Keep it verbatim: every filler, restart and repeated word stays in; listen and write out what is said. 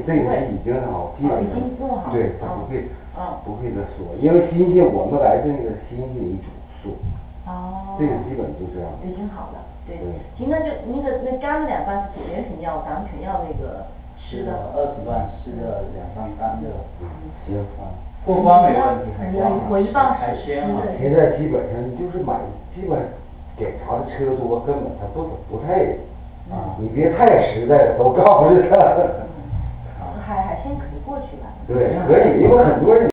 这个是已经好，基本上对它不会不会再缩，因为心性我们来的那个心性为主素。哦。这个基本就这样。 已经好了，对。行，那就那个那干了两瓣是解元品药，咱们全要那个吃的。 二十瓣湿的，两瓣干的。 嗯，行啊。 过关没问题，海关。 我一半海鲜啊。 现在基本上就是买，基本检查的车多，根本他不不太。啊，你别太实在了，都告诉他。 海海鲜可以过去吧？ 对，可以，因为很多人。